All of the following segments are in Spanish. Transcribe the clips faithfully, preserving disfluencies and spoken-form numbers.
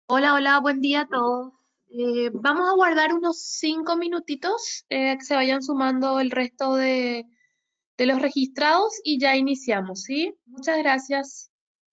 Hola, hola, buen día a todos. Eh, vamos a guardar unos cinco minutitos, eh, que se vayan sumando el resto de, de los registrados y ya iniciamos, ¿sí? Muchas gracias.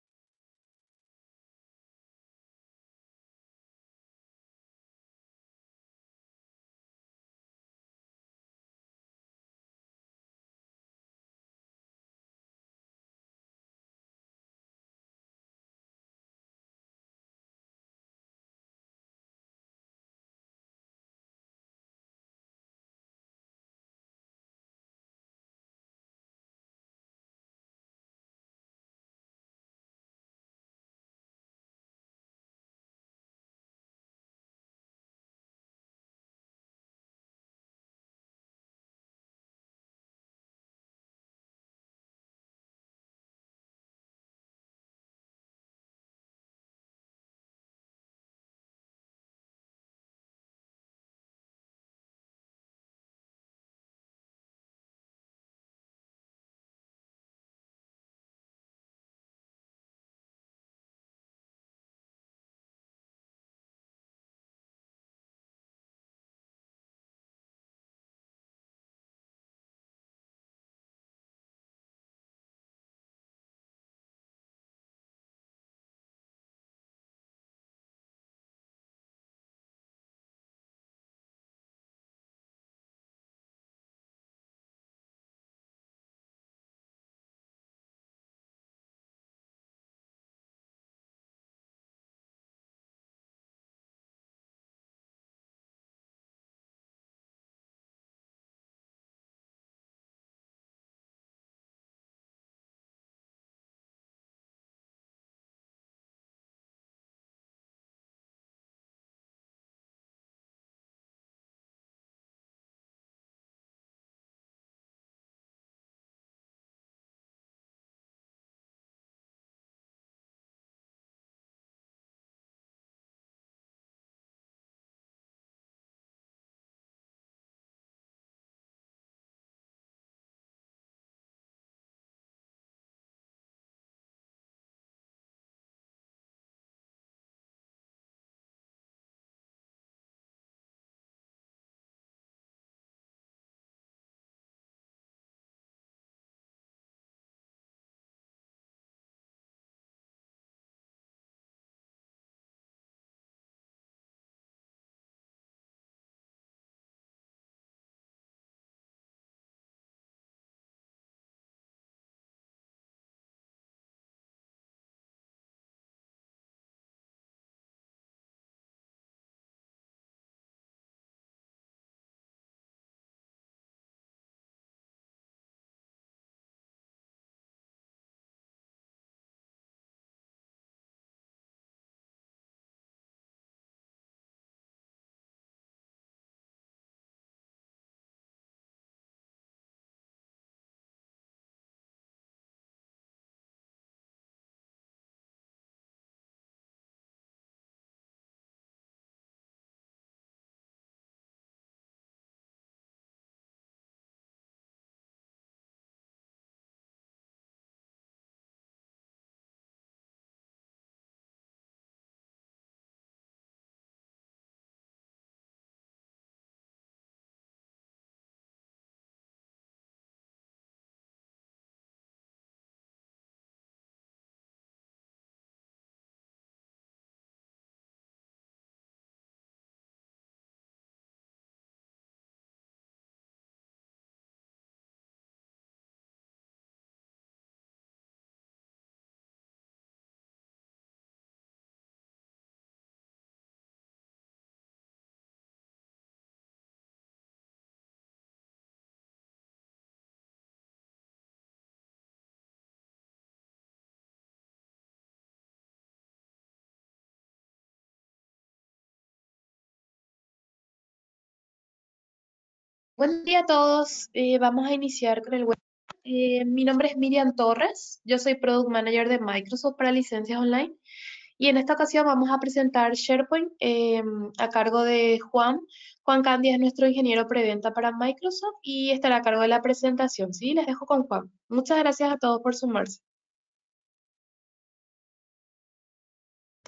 Buen día a todos. Eh, vamos a iniciar con el web. Eh, mi nombre es Miriam Torres. Yo soy Product Manager de Microsoft para licencias online. Y en esta ocasión vamos a presentar SharePoint eh, a cargo de Juan. Juan Candia es nuestro ingeniero preventa para Microsoft y estará a cargo de la presentación. Sí, les dejo con Juan. Muchas gracias a todos por sumarse.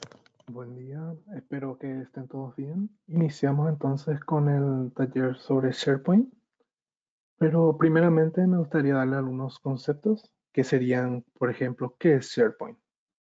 Buen día, espero que estén todos bien. Iniciamos entonces con el taller sobre SharePoint, pero primeramente me gustaría darle algunos conceptos que serían, por ejemplo, ¿qué es SharePoint?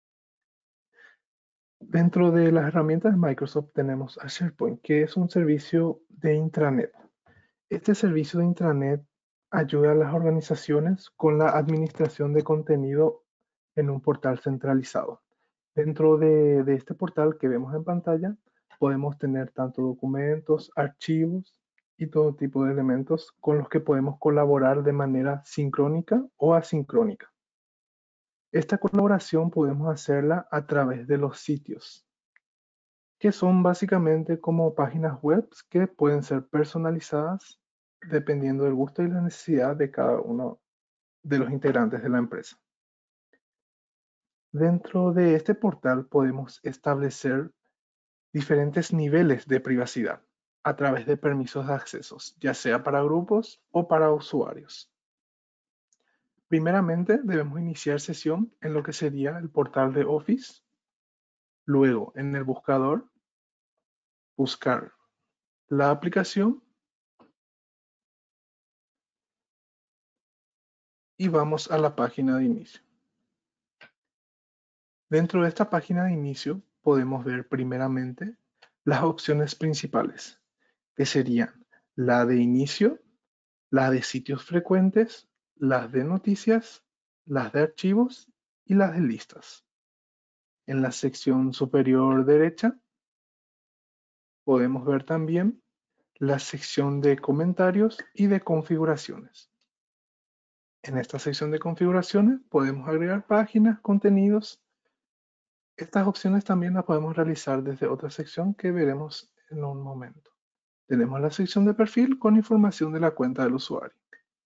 Dentro de las herramientas de Microsoft tenemos a SharePoint, que es un servicio de intranet. Este servicio de intranet ayuda a las organizaciones con la administración de contenido en un portal centralizado. Dentro de, de este portal que vemos en pantalla, podemos tener tanto documentos, archivos y todo tipo de elementos con los que podemos colaborar de manera sincrónica o asincrónica. Esta colaboración podemos hacerla a través de los sitios, que son básicamente como páginas web que pueden ser personalizadas dependiendo del gusto y la necesidad de cada uno de los integrantes de la empresa. Dentro de este portal podemos establecer diferentes niveles de privacidad a través de permisos de accesos, ya sea para grupos o para usuarios. Primeramente, debemos iniciar sesión en lo que sería el portal de Office. Luego, en el buscador, buscar la aplicación y vamos a la página de inicio. Dentro de esta página de inicio podemos ver primeramente las opciones principales, que serían la de inicio, las de sitios frecuentes, las de noticias, las de archivos y las de listas. En la sección superior derecha podemos ver también la sección de comentarios y de configuraciones. En esta sección de configuraciones podemos agregar páginas, contenidos. Estas opciones también las podemos realizar desde otra sección que veremos en un momento. Tenemos la sección de perfil con información de la cuenta del usuario.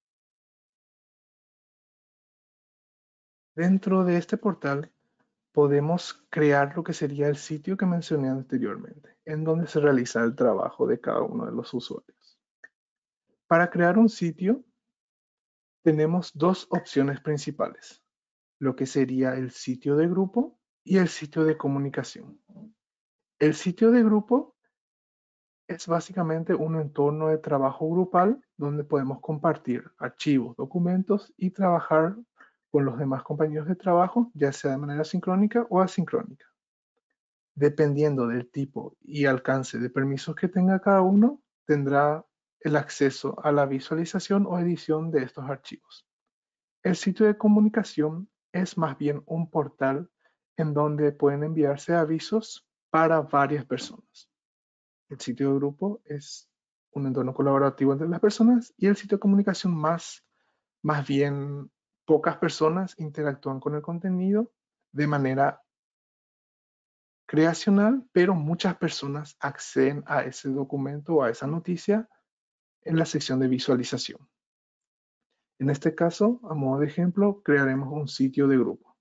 Dentro de este portal podemos crear lo que sería el sitio que mencioné anteriormente, en donde se realiza el trabajo de cada uno de los usuarios. Para crear un sitio, tenemos dos opciones principales, lo que sería el sitio de grupo y el sitio de comunicación. El sitio de grupo es básicamente un entorno de trabajo grupal donde podemos compartir archivos, documentos y trabajar con los demás compañeros de trabajo, ya sea de manera sincrónica o asincrónica. Dependiendo del tipo y alcance de permisos que tenga cada uno, tendrá el acceso a la visualización o edición de estos archivos. El sitio de comunicación es más bien un portal en donde pueden enviarse avisos para varias personas. El sitio de grupo es un entorno colaborativo entre las personas y el sitio de comunicación más, más bien pocas personas interactúan con el contenido de manera creacional, pero muchas personas acceden a ese documento o a esa noticia en la sección de visualización. En este caso, a modo de ejemplo, crearemos un sitio de grupo.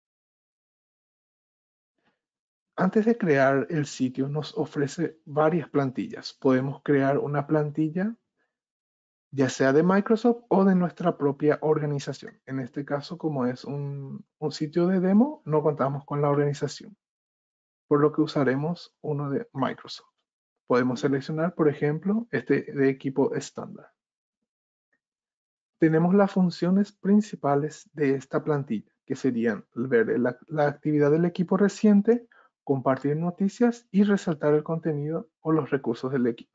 Antes de crear el sitio, nos ofrece varias plantillas. Podemos crear una plantilla, ya sea de Microsoft o de nuestra propia organización. En este caso, como es un, un sitio de demo, no contamos con la organización, por lo que usaremos uno de Microsoft. Podemos seleccionar, por ejemplo, este de equipo estándar. Tenemos las funciones principales de esta plantilla, que serían ver la, la actividad del equipo reciente, compartir noticias y resaltar el contenido o los recursos del equipo.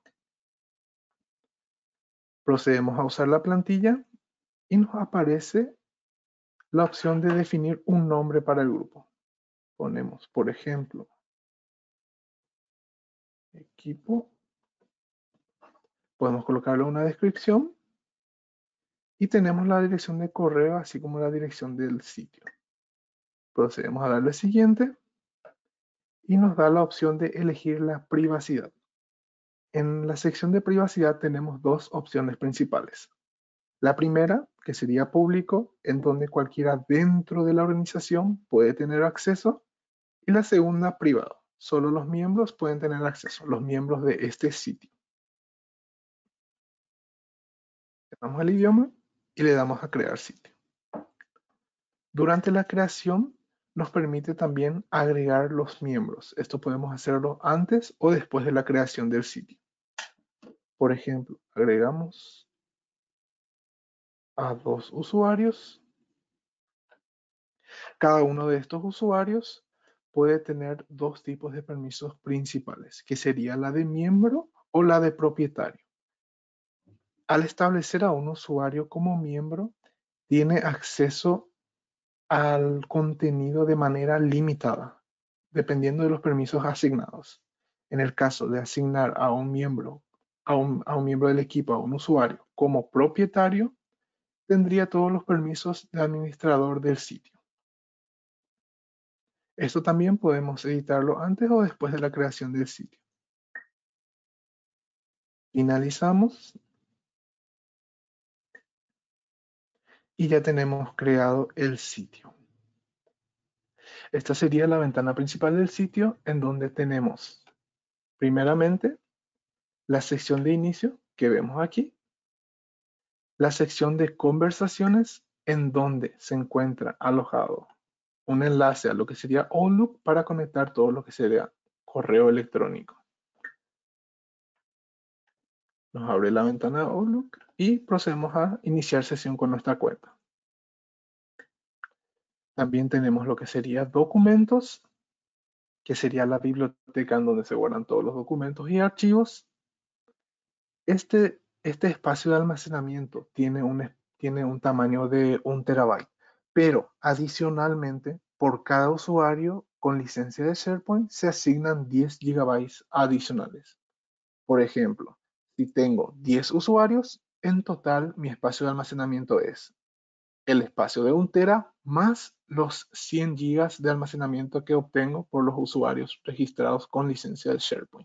Procedemos a usar la plantilla y nos aparece la opción de definir un nombre para el grupo. Ponemos, por ejemplo, equipo. Podemos colocarle una descripción y tenemos la dirección de correo, así como la dirección del sitio. Procedemos a darle siguiente y nos da la opción de elegir la privacidad. En la sección de privacidad tenemos dos opciones principales. La primera, que sería público, en donde cualquiera dentro de la organización puede tener acceso. Y la segunda, privado. Solo los miembros pueden tener acceso, los miembros de este sitio. Le damos el idioma y le damos a crear sitio. Durante la creación nos permite también agregar los miembros. Esto podemos hacerlo antes o después de la creación del sitio. Por ejemplo, agregamos a dos usuarios. Cada uno de estos usuarios puede tener dos tipos de permisos principales, que sería la de miembro o la de propietario. Al establecer a un usuario como miembro, tiene acceso al contenido de manera limitada, dependiendo de los permisos asignados. En el caso de asignar a un miembro, a un, a un miembro del equipo, a un usuario como propietario, tendría todos los permisos de administrador del sitio. Esto también podemos editarlo antes o después de la creación del sitio. Finalizamos y ya tenemos creado el sitio. Esta sería la ventana principal del sitio, en donde tenemos primeramente la sección de inicio que vemos aquí, la sección de conversaciones, en donde se encuentra alojado un enlace a lo que sería Outlook para conectar todo lo que sería correo electrónico. Nos abre la ventana de Outlook y procedemos a iniciar sesión con nuestra cuenta. También tenemos lo que sería documentos, que sería la biblioteca en donde se guardan todos los documentos y archivos. Este, este espacio de almacenamiento tiene un, tiene un tamaño de un terabyte, pero adicionalmente, por cada usuario con licencia de SharePoint se asignan diez gigabytes adicionales. Por ejemplo, si tengo diez usuarios, en total mi espacio de almacenamiento es el espacio de un tera más los cien gigas de almacenamiento que obtengo por los usuarios registrados con licencia de SharePoint.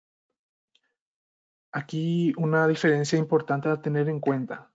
Aquí una diferencia importante a tener en cuenta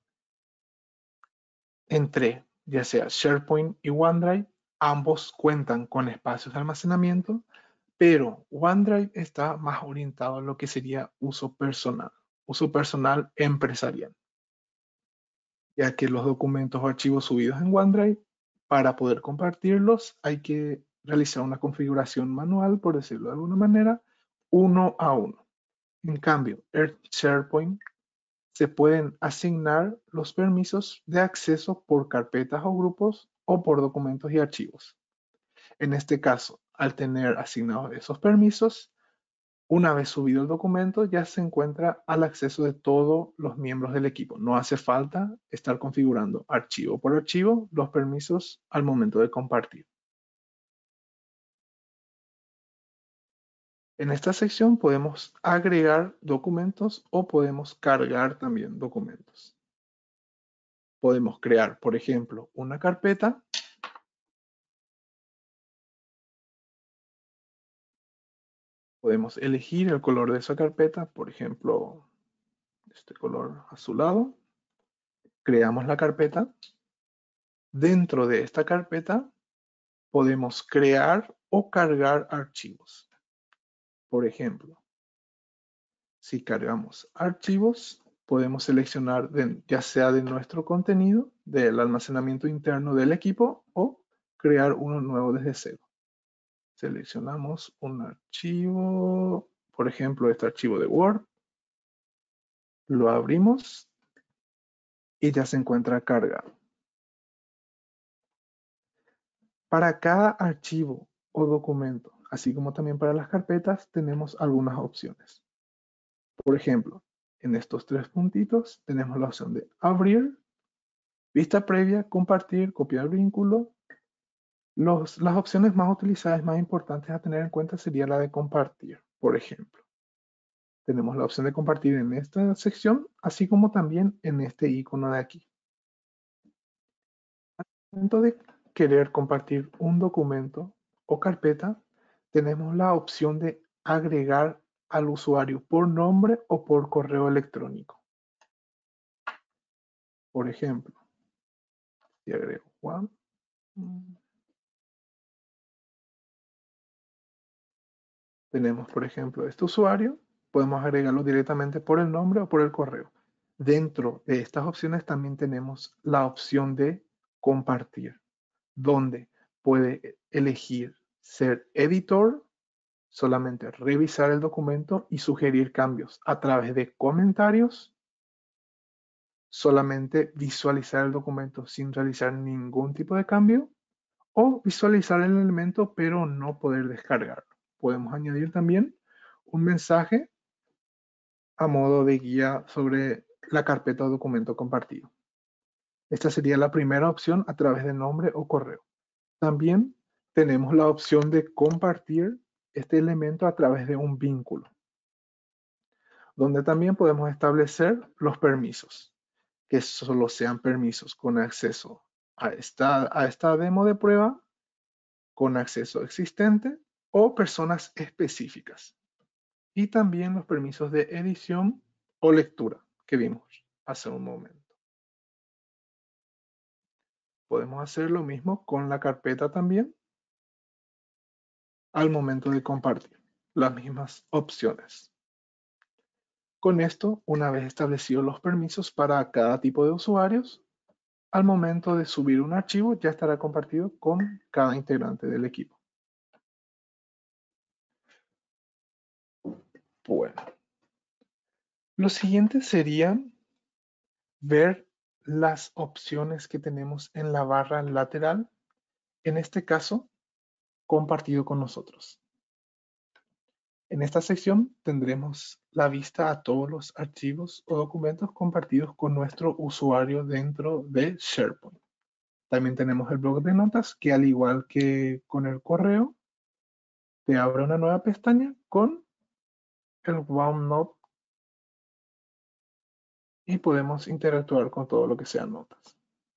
entre ya sea SharePoint y OneDrive, ambos cuentan con espacios de almacenamiento, pero OneDrive está más orientado a lo que sería uso personal, uso personal empresarial, ya que los documentos o archivos subidos en OneDrive, para poder compartirlos, hay que realizar una configuración manual, por decirlo de alguna manera, uno a uno. En cambio, el SharePoint se pueden asignar los permisos de acceso por carpetas o grupos o por documentos y archivos. En este caso, al tener asignados esos permisos, una vez subido el documento, ya se encuentra al acceso de todos los miembros del equipo. No hace falta estar configurando archivo por archivo los permisos al momento de compartir. En esta sección podemos agregar documentos o podemos cargar también documentos. Podemos crear, por ejemplo, una carpeta. Podemos elegir el color de esa carpeta, por ejemplo, este color azulado. Creamos la carpeta. Dentro de esta carpeta podemos crear o cargar archivos. Por ejemplo, si cargamos archivos, podemos seleccionar de, ya sea de nuestro contenido, del almacenamiento interno del equipo o crear uno nuevo desde cero. Seleccionamos un archivo, por ejemplo, este archivo de Word. Lo abrimos y ya se encuentra cargado. Para cada archivo o documento, así como también para las carpetas, tenemos algunas opciones. Por ejemplo, en estos tres puntitos tenemos la opción de abrir, vista previa, compartir, copiar vínculo. Los, las opciones más utilizadas, más importantes a tener en cuenta sería la de compartir, por ejemplo. Tenemos la opción de compartir en esta sección, así como también en este icono de aquí. Al momento de querer compartir un documento o carpeta, tenemos la opción de agregar al usuario por nombre o por correo electrónico. Por ejemplo, si agrego Juan, tenemos, por ejemplo, este usuario, podemos agregarlo directamente por el nombre o por el correo. Dentro de estas opciones también tenemos la opción de compartir, donde puede elegir ser editor, solamente revisar el documento y sugerir cambios a través de comentarios, solamente visualizar el documento sin realizar ningún tipo de cambio, o visualizar el elemento pero no poder descargarlo. Podemos añadir también un mensaje a modo de guía sobre la carpeta o documento compartido. Esta sería la primera opción a través de nombre o correo. También tenemos la opción de compartir este elemento a través de un vínculo, donde también podemos establecer los permisos, que solo sean permisos con acceso a esta, a esta demo de prueba, con acceso existente o personas específicas. Y también los permisos de edición o lectura que vimos hace un momento. Podemos hacer lo mismo con la carpeta también al momento de compartir las mismas opciones. Con esto, una vez establecidos los permisos para cada tipo de usuarios, al momento de subir un archivo ya estará compartido con cada integrante del equipo. Bueno, lo siguiente sería ver las opciones que tenemos en la barra lateral, en este caso, compartido con nosotros. En esta sección tendremos la vista a todos los archivos o documentos compartidos con nuestro usuario dentro de SharePoint. También tenemos el bloc de notas que, al igual que con el correo, te abre una nueva pestaña con el OneNote y podemos interactuar con todo lo que sean notas.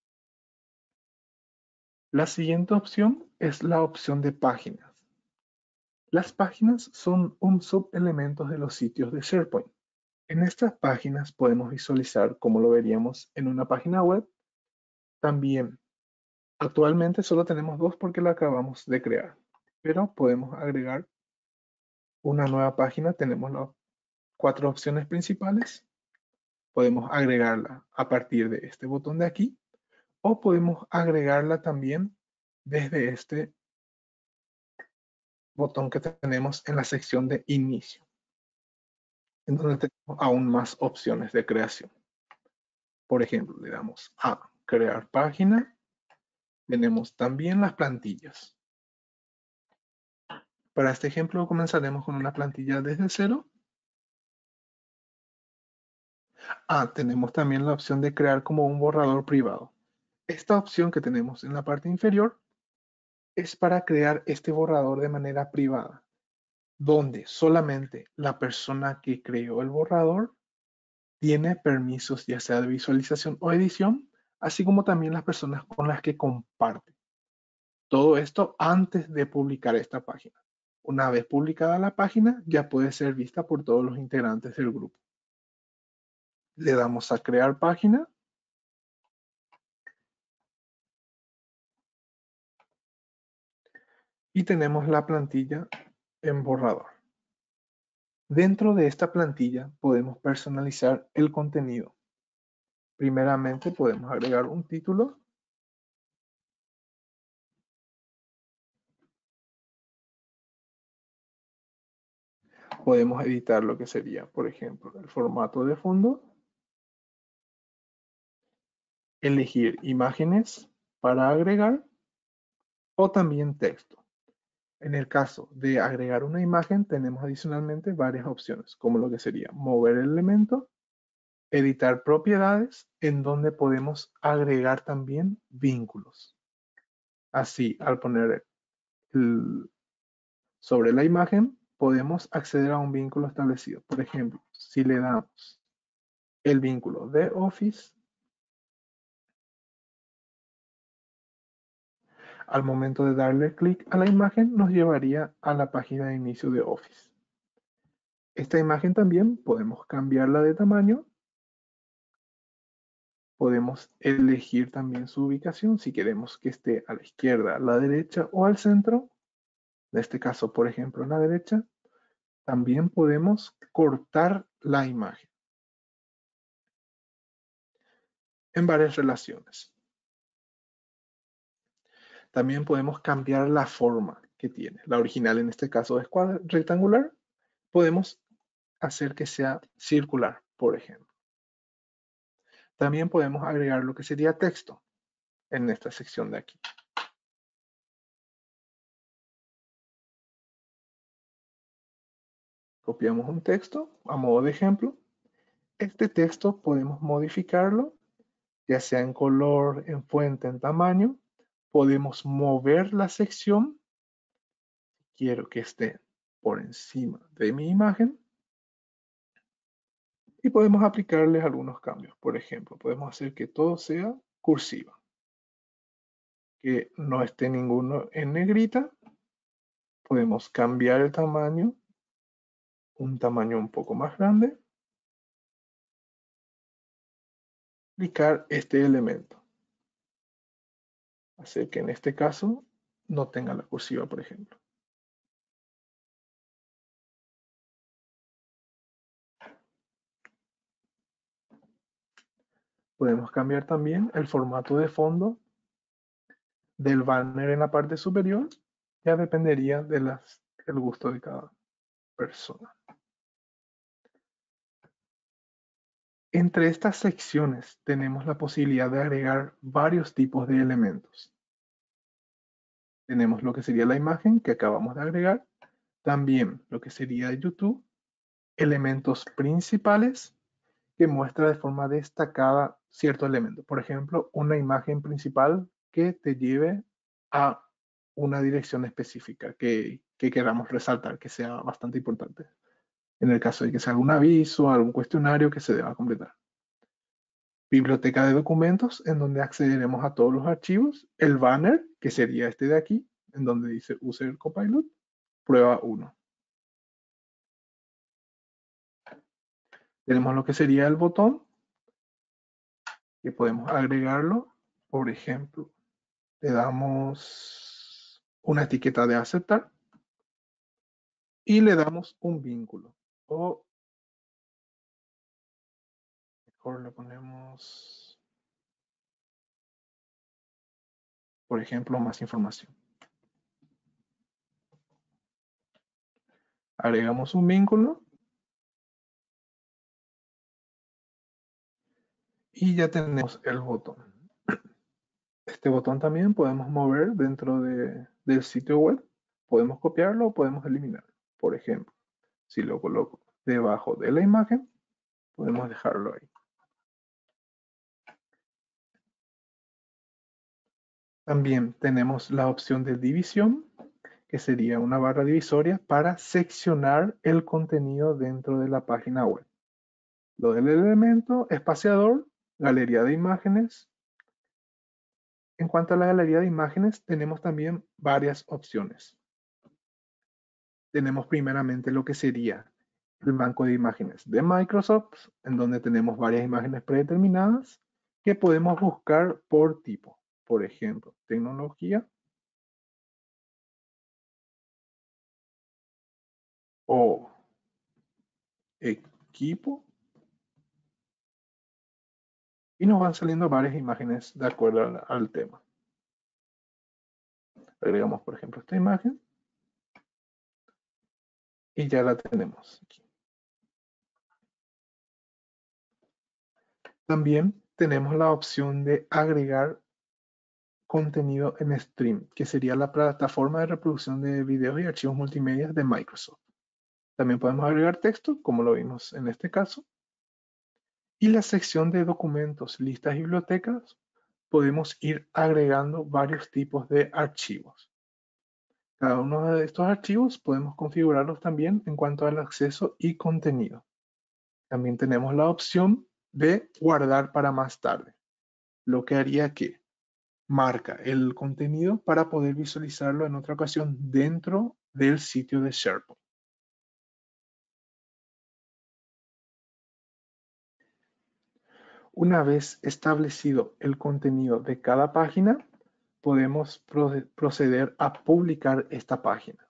La siguiente opción es la opción de páginas. Las páginas son un subelemento de los sitios de SharePoint. En estas páginas podemos visualizar, como lo veríamos en una página web, también. Actualmente solo tenemos dos porque la acabamos de crear, pero podemos agregar una nueva página. Tenemos las cuatro opciones principales. Podemos agregarla a partir de este botón de aquí, o podemos agregarla también desde este botón que tenemos en la sección de inicio, en donde tenemos aún más opciones de creación. Por ejemplo, le damos a crear página. Tenemos también las plantillas. Para este ejemplo comenzaremos con una plantilla desde cero. Ah, tenemos también la opción de crear como un borrador privado. Esta opción que tenemos en la parte inferior es para crear este borrador de manera privada, donde solamente la persona que creó el borrador tiene permisos, ya sea de visualización o edición, así como también las personas con las que comparte. Todo esto antes de publicar esta página. Una vez publicada la página, ya puede ser vista por todos los integrantes del grupo. Le damos a crear página. Y tenemos la plantilla en borrador. Dentro de esta plantilla podemos personalizar el contenido. Primeramente podemos agregar un título. Podemos editar lo que sería, por ejemplo, el formato de fondo. Elegir imágenes para agregar o también texto. En el caso de agregar una imagen, tenemos adicionalmente varias opciones, como lo que sería mover el elemento, editar propiedades, en donde podemos agregar también vínculos. Así, al poner el, sobre la imagen, podemos acceder a un vínculo establecido. Por ejemplo, si le damos el vínculo de Office, al momento de darle clic a la imagen, nos llevaría a la página de inicio de Office. Esta imagen también podemos cambiarla de tamaño. Podemos elegir también su ubicación, si queremos que esté a la izquierda, a la derecha o al centro. En este caso, por ejemplo, a la derecha. También podemos cortar la imagen en varias relaciones. También podemos cambiar la forma que tiene. La original en este caso es rectangular. Podemos hacer que sea circular, por ejemplo. También podemos agregar lo que sería texto en esta sección de aquí. Copiamos un texto a modo de ejemplo. Este texto podemos modificarlo, ya sea en color, en fuente, en tamaño. Podemos mover la sección. Quiero que esté por encima de mi imagen. Y podemos aplicarles algunos cambios. Por ejemplo, podemos hacer que todo sea cursiva. Que no esté ninguno en negrita. Podemos cambiar el tamaño. Un tamaño un poco más grande. Aplicar este elemento. Hacer que en este caso no tenga la cursiva, por ejemplo. Podemos cambiar también el formato de fondo del banner en la parte superior. Ya dependería del gusto de cada persona. Entre estas secciones tenemos la posibilidad de agregar varios tipos de elementos. Tenemos lo que sería la imagen que acabamos de agregar. También lo que sería YouTube. Elementos principales que muestra de forma destacada cierto elemento. Por ejemplo, una imagen principal que te lleve a una dirección específica que, que queramos resaltar, que sea bastante importante. En el caso de que sea algún aviso, algún cuestionario que se deba completar. Biblioteca de documentos, en donde accederemos a todos los archivos. El banner, que sería este de aquí, en donde dice User Copilot. Prueba uno. Tenemos lo que sería el botón, que podemos agregarlo. Por ejemplo, le damos una etiqueta de aceptar y le damos un vínculo. O mejor le ponemos, por ejemplo, más información. Agregamos un vínculo y ya tenemos el botón. Este botón también podemos mover dentro de, del sitio web. Podemos copiarlo o podemos eliminarlo. Por ejemplo, si lo coloco debajo de la imagen, podemos dejarlo ahí. También tenemos la opción de división, que sería una barra divisoria para seccionar el contenido dentro de la página web. Lo del elemento espaciador, galería de imágenes. En cuanto a la galería de imágenes, tenemos también varias opciones. Tenemos primeramente lo que sería el banco de imágenes de Microsoft, en donde tenemos varias imágenes predeterminadas que podemos buscar por tipo. Por ejemplo, tecnología o equipo. Y nos van saliendo varias imágenes de acuerdo al, al tema. Agregamos, por ejemplo, esta imagen. Y ya la tenemos aquí. También tenemos la opción de agregar contenido en Stream, que sería la plataforma de reproducción de videos y archivos multimedia de Microsoft. También podemos agregar texto, como lo vimos en este caso. Y la sección de documentos, listas y bibliotecas, podemos ir agregando varios tipos de archivos. Cada uno de estos archivos podemos configurarlos también en cuanto al acceso y contenido. También tenemos la opción de guardar para más tarde, lo que haría que marca el contenido para poder visualizarlo en otra ocasión dentro del sitio de SharePoint. Una vez establecido el contenido de cada página, podemos proceder a publicar esta página.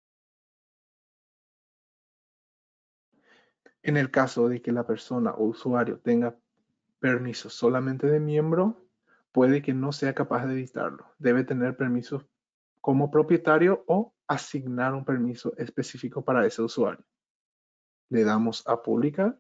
En el caso de que la persona o usuario tenga permiso solamente de miembro, puede que no sea capaz de editarlo. Debe tener permisos como propietario o asignar un permiso específico para ese usuario. Le damos a publicar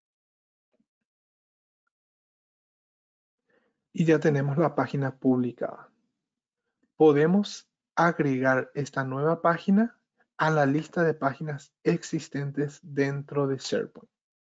y ya tenemos la página publicada. Podemos agregar esta nueva página a la lista de páginas existentes dentro de SharePoint.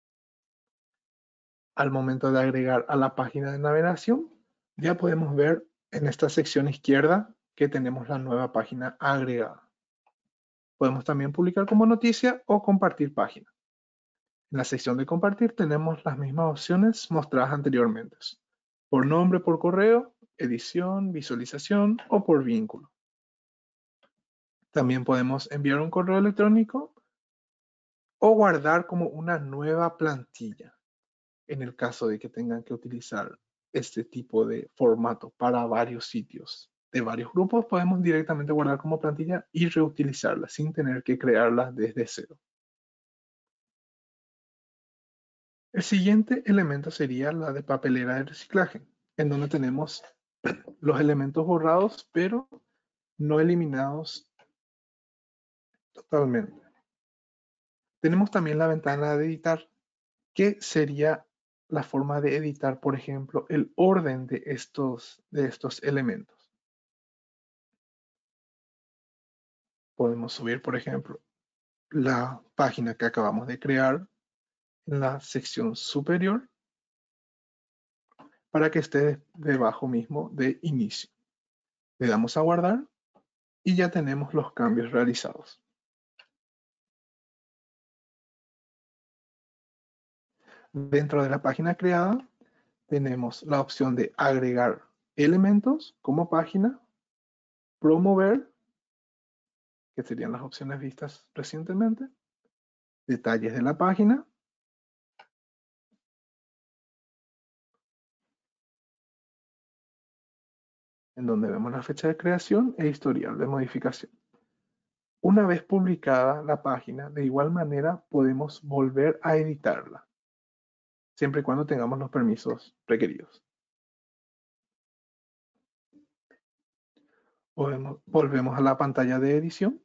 Al momento de agregar a la página de navegación, ya podemos ver en esta sección izquierda que tenemos la nueva página agregada. Podemos también publicar como noticia o compartir página. En la sección de compartir tenemos las mismas opciones mostradas anteriormente. Por nombre, por correo, edición, visualización o por vínculo. También podemos enviar un correo electrónico o guardar como una nueva plantilla en el caso de que tengan que utilizar este tipo de formato para varios sitios de varios grupos. Podemos directamente guardar como plantilla y reutilizarla sin tener que crearla desde cero. El siguiente elemento sería la de papelera de reciclaje, en donde tenemos los elementos borrados pero no eliminados totalmente. Tenemos también la ventana de editar, que sería la forma de editar, por ejemplo, el orden de estos, de estos elementos. Podemos subir, por ejemplo, la página que acabamos de crear en la sección superior para que esté debajo mismo de inicio. Le damos a guardar y ya tenemos los cambios realizados. Dentro de la página creada tenemos la opción de agregar elementos como página, promover, que serían las opciones vistas recientemente, detalles de la página, en donde vemos la fecha de creación e historial de modificación. Una vez publicada la página, de igual manera podemos volver a editarla, siempre y cuando tengamos los permisos requeridos. Podemos, volvemos a la pantalla de edición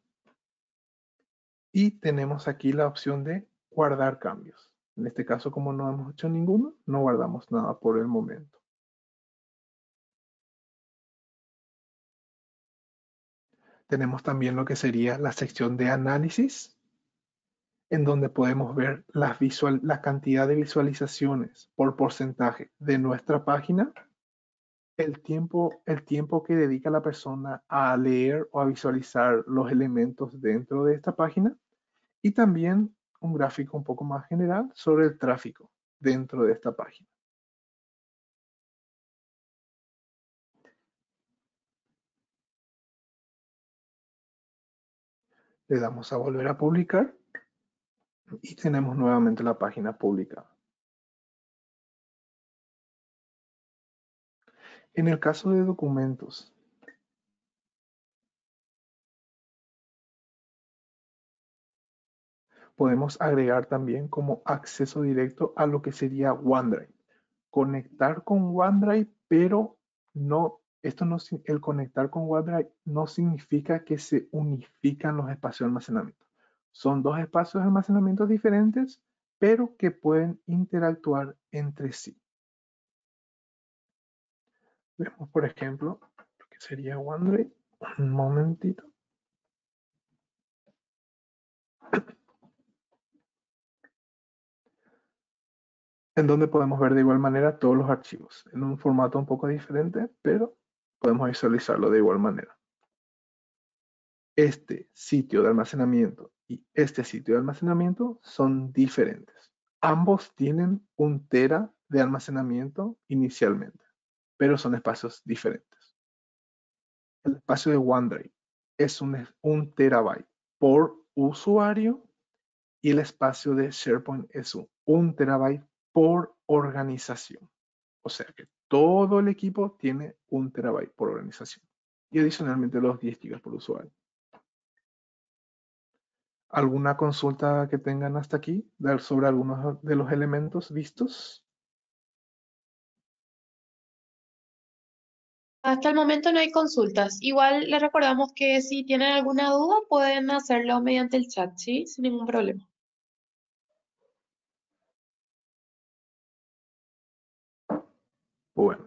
y tenemos aquí la opción de guardar cambios. En este caso, como no hemos hecho ninguno, no guardamos nada por el momento. Tenemos también lo que sería la sección de análisis, en donde podemos ver las visual, la cantidad de visualizaciones por porcentaje de nuestra página, el tiempo, el tiempo que dedica la persona a leer o a visualizar los elementos dentro de esta página, y también un gráfico un poco más general sobre el tráfico dentro de esta página. Le damos a volver a publicar y tenemos nuevamente la página publicada. En el caso de documentos, podemos agregar también como acceso directo a lo que sería OneDrive. Conectar con OneDrive, pero no, esto no, el conectar con OneDrive no significa que se unifican los espacios de almacenamiento. Son dos espacios de almacenamiento diferentes, pero que pueden interactuar entre sí. Vemos, por ejemplo, lo que sería OneDrive. Un momentito. En donde podemos ver de igual manera todos los archivos, en un formato un poco diferente, pero podemos visualizarlo de igual manera. Este sitio de almacenamiento y este sitio de almacenamiento son diferentes. Ambos tienen un tera de almacenamiento inicialmente, pero son espacios diferentes. El espacio de OneDrive es un, un terabyte por usuario y el espacio de SharePoint es un, un terabyte por organización. O sea que todo el equipo tiene un terabyte por organización y adicionalmente los diez gigas por usuario. ¿Alguna consulta que tengan hasta aquí sobre algunos de los elementos vistos? Hasta el momento no hay consultas. Igual les recordamos que si tienen alguna duda pueden hacerlo mediante el chat, ¿sí? Sin ningún problema. Bueno,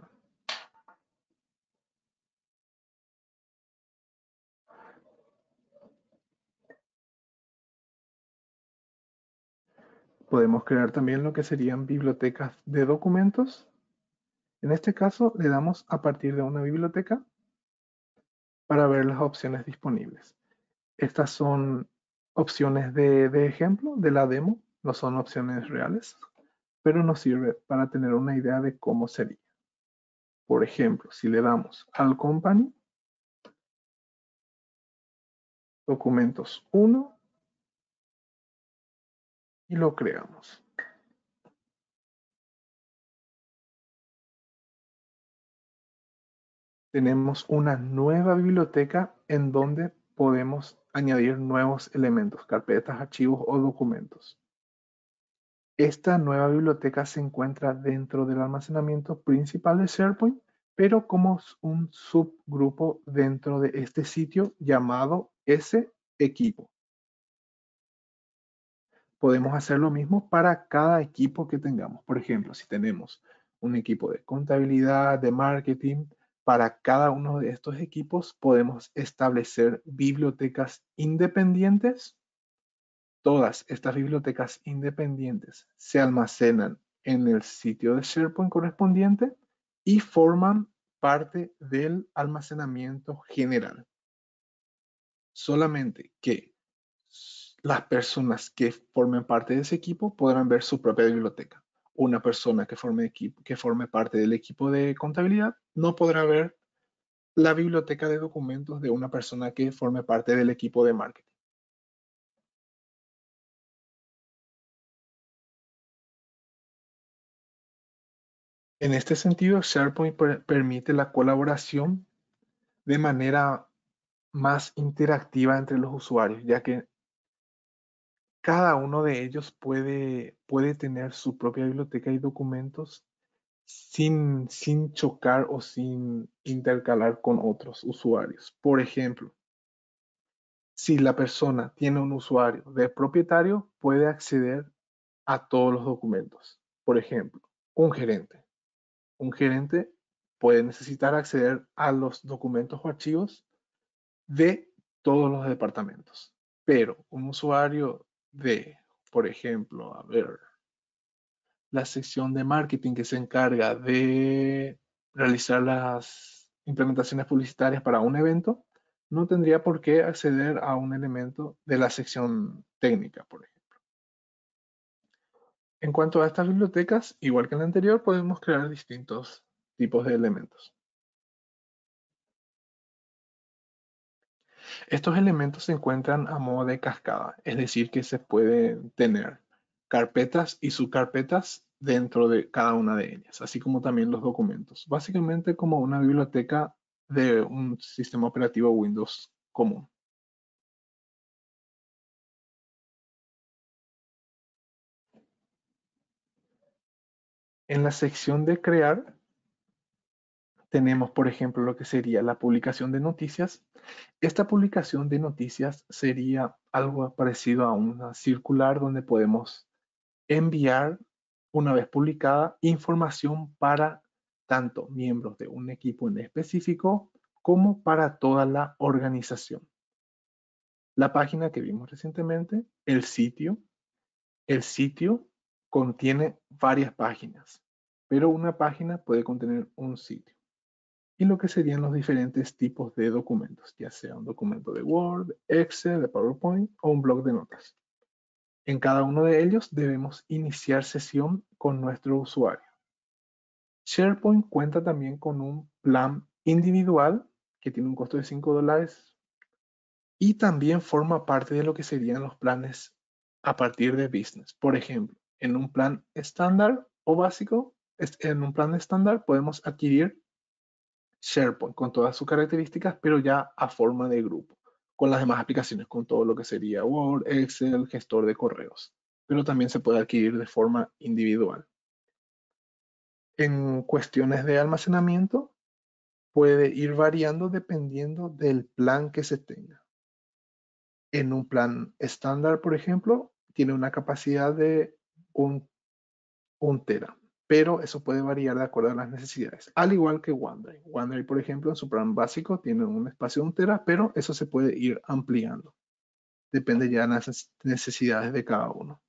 podemos crear también lo que serían bibliotecas de documentos. En este caso, le damos a partir de una biblioteca para ver las opciones disponibles. Estas son opciones de, de ejemplo de la demo, no son opciones reales, pero nos sirve para tener una idea de cómo sería. Por ejemplo, si le damos al company, documentos uno, y lo creamos. Tenemos una nueva biblioteca en donde podemos añadir nuevos elementos, carpetas, archivos o documentos. Esta nueva biblioteca se encuentra dentro del almacenamiento principal de SharePoint, pero como un subgrupo dentro de este sitio llamado ese equipo. Podemos hacer lo mismo para cada equipo que tengamos. Por ejemplo, si tenemos un equipo de contabilidad, de marketing, para cada uno de estos equipos podemos establecer bibliotecas independientes. Todas estas bibliotecas independientes se almacenan en el sitio de SharePoint correspondiente y forman parte del almacenamiento general. Solamente que las personas que formen parte de ese equipo podrán ver su propia biblioteca. Una persona que forme, equipo, que forme parte del equipo de contabilidad no podrá ver la biblioteca de documentos de una persona que forme parte del equipo de marketing. En este sentido, SharePoint per permite la colaboración de manera más interactiva entre los usuarios, ya que cada uno de ellos puede, puede tener su propia biblioteca y documentos sin, sin chocar o sin intercalar con otros usuarios. Por ejemplo, si la persona tiene un usuario de propietario, puede acceder a todos los documentos. Por ejemplo, un gerente. Un gerente puede necesitar acceder a los documentos o archivos de todos los departamentos. Pero un usuario de, por ejemplo, a ver, la sección de marketing que se encarga de realizar las implementaciones publicitarias para un evento, no tendría por qué acceder a un elemento de la sección técnica, por ejemplo. En cuanto a estas bibliotecas, igual que en la anterior, podemos crear distintos tipos de elementos. Estos elementos se encuentran a modo de cascada, es decir, que se pueden tener carpetas y subcarpetas dentro de cada una de ellas, así como también los documentos. Básicamente como una biblioteca de un sistema operativo Windows común. En la sección de crear tenemos, por ejemplo, lo que sería la publicación de noticias. Esta publicación de noticias sería algo parecido a una circular donde podemos enviar, una vez publicada, información para tanto miembros de un equipo en específico como para toda la organización. La página que vimos recientemente, el sitio, el sitio contiene varias páginas, pero una página puede contener un sitio. Y lo que serían los diferentes tipos de documentos, ya sea un documento de Word, Excel, de PowerPoint o un blog de notas. En cada uno de ellos debemos iniciar sesión con nuestro usuario. SharePoint cuenta también con un plan individual que tiene un costo de cinco dólares y también forma parte de lo que serían los planes a partir de Business. Por ejemplo, en un plan estándar o básico, en un plan estándar podemos adquirir SharePoint con todas sus características, pero ya a forma de grupo, con las demás aplicaciones, con todo lo que sería Word, Excel, gestor de correos, pero también se puede adquirir de forma individual. En cuestiones de almacenamiento, puede ir variando dependiendo del plan que se tenga. En un plan estándar, por ejemplo, tiene una capacidad de un, un tera, pero eso puede variar de acuerdo a las necesidades. Al igual que OneDrive. OneDrive, por ejemplo, en su plan básico tiene un espacio de un tera, pero eso se puede ir ampliando. Depende ya de las necesidades de cada uno.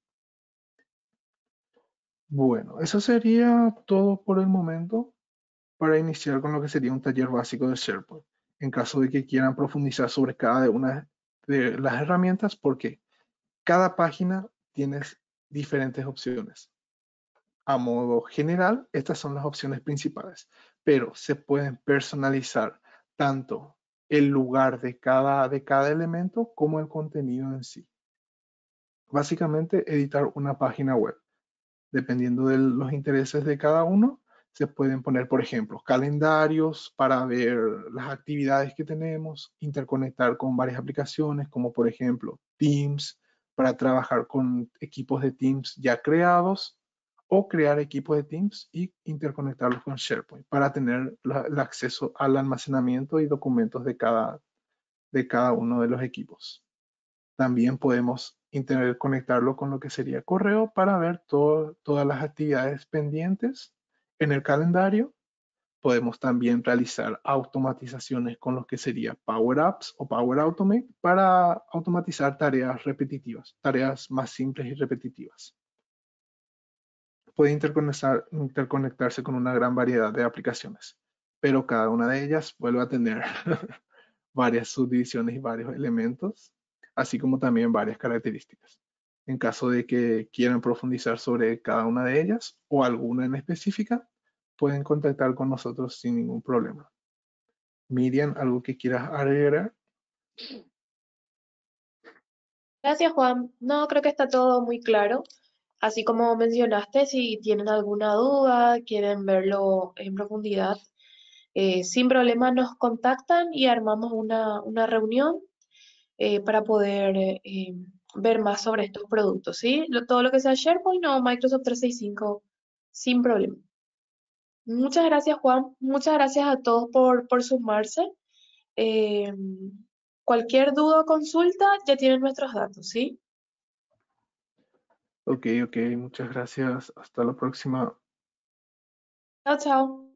Bueno, eso sería todo por el momento para iniciar con lo que sería un taller básico de SharePoint. En caso de que quieran profundizar sobre cada una de las herramientas, porque cada página tiene diferentes opciones. A modo general, estas son las opciones principales, pero se pueden personalizar tanto el lugar de cada, de cada elemento como el contenido en sí. Básicamente, editar una página web. Dependiendo de los intereses de cada uno, se pueden poner, por ejemplo, calendarios para ver las actividades que tenemos, interconectar con varias aplicaciones, como por ejemplo Teams, para trabajar con equipos de Teams ya creados, o crear equipos de Teams y interconectarlos con SharePoint para tener la, el acceso al almacenamiento y documentos de cada, de cada uno de los equipos. También podemos interconectarlo con lo que sería correo para ver todo, todas las actividades pendientes en el calendario. Podemos también realizar automatizaciones con lo que sería Power Apps o Power Automate para automatizar tareas repetitivas, tareas más simples y repetitivas. Puede interconectar, interconectarse con una gran variedad de aplicaciones, pero cada una de ellas vuelve a tener varias subdivisiones y varios elementos, así como también varias características. En caso de que quieran profundizar sobre cada una de ellas o alguna en específica, pueden contactar con nosotros sin ningún problema. Miriam, ¿algo que quieras agregar? Gracias, Juan. No, creo que está todo muy claro. Así como mencionaste, si tienen alguna duda, quieren verlo en profundidad, eh, sin problema nos contactan y armamos una, una reunión eh, para poder eh, eh, ver más sobre estos productos, ¿sí? Lo- todo lo que sea SharePoint o Microsoft trescientos sesenta y cinco, sin problema. Muchas gracias, Juan. Muchas gracias a todos por, por sumarse. Eh, Cualquier duda o consulta, ya tienen nuestros datos, ¿sí? Ok, ok, muchas gracias. Hasta la próxima. Chao, chao.